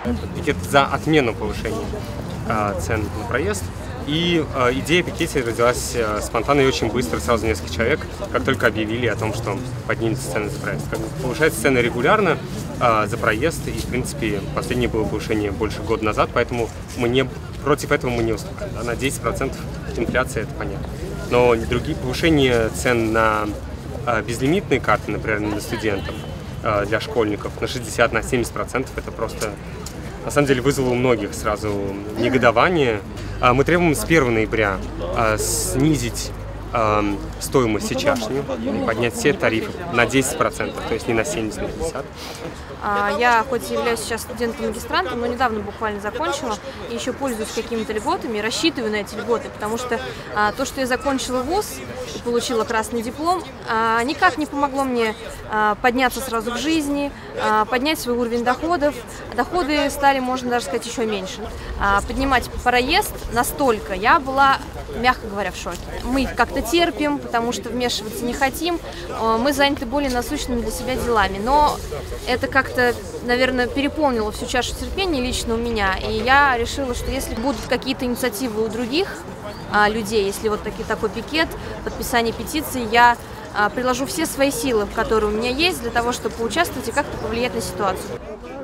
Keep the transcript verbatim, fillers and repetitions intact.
пикет за отмену повышения цен на проезд. И э, идея пикета родилась э, спонтанно и очень быстро, сразу несколько человек, как только объявили о том, что поднимется цены за проезд. Как бы повышается цены регулярно э, за проезд, и, в принципе, последнее было повышение больше года назад, поэтому мы не, против этого мы не выступаем. Да, на десять процентов инфляция, это понятно. Но другие повышения цен на э, безлимитные карты, например, для студентов, э, для школьников, на шестьдесят, на семьдесят процентов, это просто, на самом деле, вызвало у многих сразу негодование. Мы требуем с первого ноября снизить стоимость сейчасшнюю и поднять все тарифы на десять процентов, то есть не на семьдесят, на пятьдесят. Я хоть и являюсь сейчас студентом-магистрантом, но недавно буквально закончила и еще пользуюсь какими-то льготами, рассчитываю на эти льготы, потому что а, то, что я закончила вуз и получила красный диплом, а, никак не помогло мне а, подняться сразу в жизни, а, поднять свой уровень доходов. Доходы стали, можно даже сказать, еще меньше. А, поднимать проезд настолько я была, мягко говоря, в шоке. Мы как-то терпим, потому что вмешиваться не хотим, мы заняты более насущными для себя делами, но это как-то, наверное, переполнило всю чашу терпения лично у меня, и я решила, что если будут какие-то инициативы у других а, людей, если вот таки, такой пикет, подписание петиции, я а, приложу все свои силы, которые у меня есть, для того, чтобы поучаствовать и как-то повлиять на ситуацию.